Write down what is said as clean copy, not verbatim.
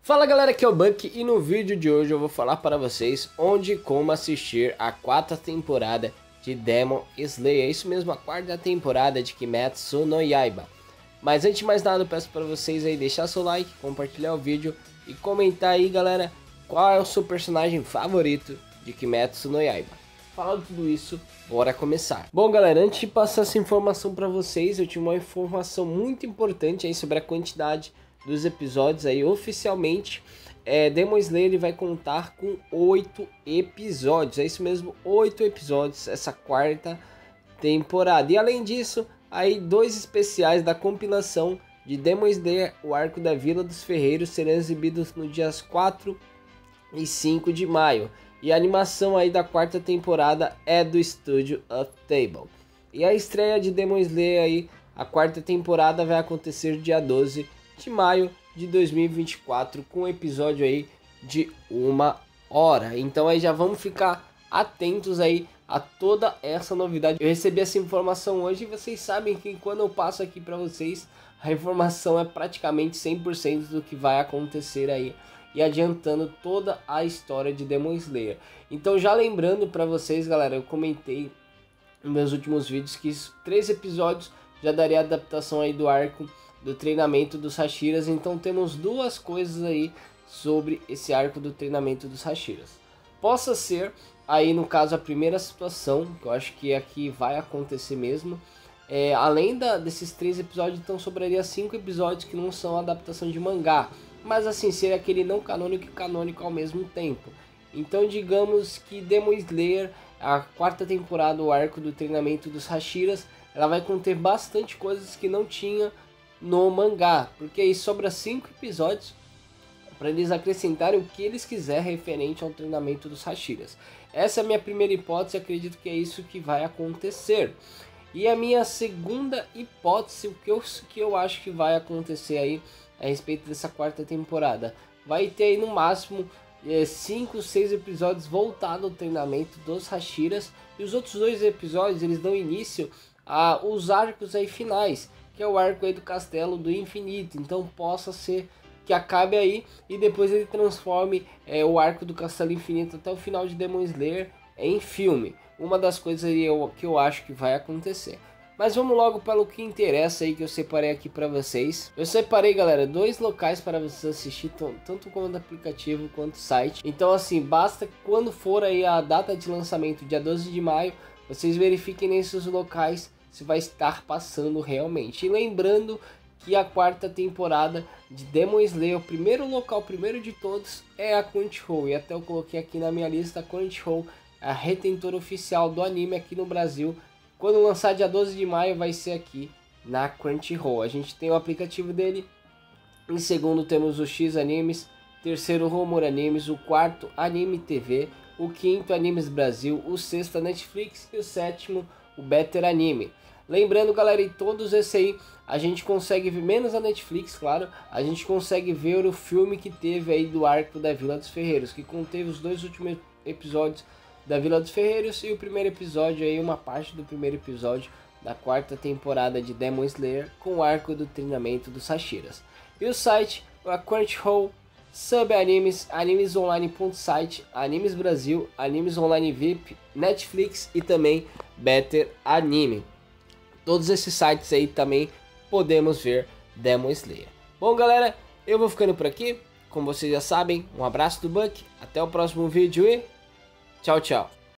Fala galera, aqui é o Buck e no vídeo de hoje eu vou falar para vocês onde e como assistir a quarta temporada de Demon Slayer. É isso mesmo, a quarta temporada de Kimetsu no Yaiba. Mas antes de mais nada eu peço para vocês aí deixar seu like, compartilhar o vídeo e comentar aí galera, qual é o seu personagem favorito de Kimetsu no Yaiba. Falando tudo isso, bora começar. Bom galera, antes de passar essa informação para vocês, eu tinha uma informação muito importante aí sobre a quantidade dos episódios aí. Oficialmente Demon Slayer vai contar com 8 episódios, é isso mesmo, 8 episódios essa quarta temporada. E além disso, aí 2 especiais da compilação de Demon Slayer, o arco da Vila dos Ferreiros, serão exibidos nos dias 4 e 5 de maio. E a animação aí da quarta temporada é do estúdio Ufotable. E a estreia de Demon Slayer aí, a quarta temporada vai acontecer dia 12 de maio de 2024, com um episódio aí de 1 hora. Então aí já vamos ficar atentos aí a toda essa novidade. Eu recebi essa informação hoje e vocês sabem que quando eu passo aqui para vocês, a informação é praticamente 100% do que vai acontecer aí e adiantando toda a história de Demon Slayer. Então já lembrando para vocês galera, eu comentei nos meus últimos vídeos que 3 episódios já daria a adaptação aí do arco do treinamento dos Hashiras. Então temos 2 coisas aí sobre esse arco do treinamento dos Hashiras. Possa ser aí no caso a primeira situação, que eu acho que aqui vai acontecer mesmo, além desses 3 episódios, então sobraria 5 episódios que não são adaptação de mangá, mas assim seria aquele não canônico e canônico ao mesmo tempo. Então digamos que Demon Slayer, a quarta temporada, o arco do treinamento dos Hashiras, ela vai conter bastante coisas que não tinha no mangá, porque aí sobra 5 episódios para eles acrescentarem o que eles quiserem referente ao treinamento dos Hashiras. Essa é a minha primeira hipótese, acredito que é isso que vai acontecer. E a minha segunda hipótese, o que eu acho que vai acontecer aí a respeito dessa quarta temporada, vai ter aí no máximo 5, 6 episódios voltados ao treinamento dos Hashiras, e os outros 2 episódios eles dão início aos arcos aí finais, que é o arco aí do Castelo do Infinito. Então possa ser que acabe aí e depois ele transforme o arco do Castelo Infinito até o final de Demon Slayer em filme. Uma das coisas aí que eu acho que vai acontecer. Mas vamos logo para o que interessa aí, que eu separei aqui para vocês. Eu separei galera 2 locais para vocês assistir, tanto como do aplicativo quanto do site. Então assim, basta quando for aí a data de lançamento, dia 12 de maio, vocês verifiquem nesses locais se vai estar passando realmente. E lembrando que a quarta temporada de Demon Slayer, o primeiro local, o primeiro de todos, é a Crunchyroll. E até eu coloquei aqui na minha lista, a Crunchyroll é a retentora oficial do anime aqui no Brasil. Quando lançar dia 12 de maio vai ser aqui na Crunchyroll. A gente tem o aplicativo dele. Em segundo temos o X Animes, terceiro Rumor Animes, o quarto Anime TV, o quinto Animes Brasil, o sexto a Netflix e o sétimo o Better Anime. Lembrando galera, em todos esses aí a gente consegue ver, menos a Netflix claro, a gente consegue ver o filme que teve aí do arco da Vila dos Ferreiros, que conteve os 2 últimos episódios da Vila dos Ferreiros e o primeiro episódio aí, uma parte do primeiro episódio da quarta temporada de Demon Slayer com o arco do treinamento dos Hashiras. E o site, a Crunchyroll, Sub Animes, animesonline.site, Animes Brasil, Animes Online VIP, Netflix e também Better Anime. Todos esses sites aí também podemos ver Demon Slayer. Bom galera, eu vou ficando por aqui. Como vocês já sabem, um abraço do Buck, até o próximo vídeo e tchau, tchau.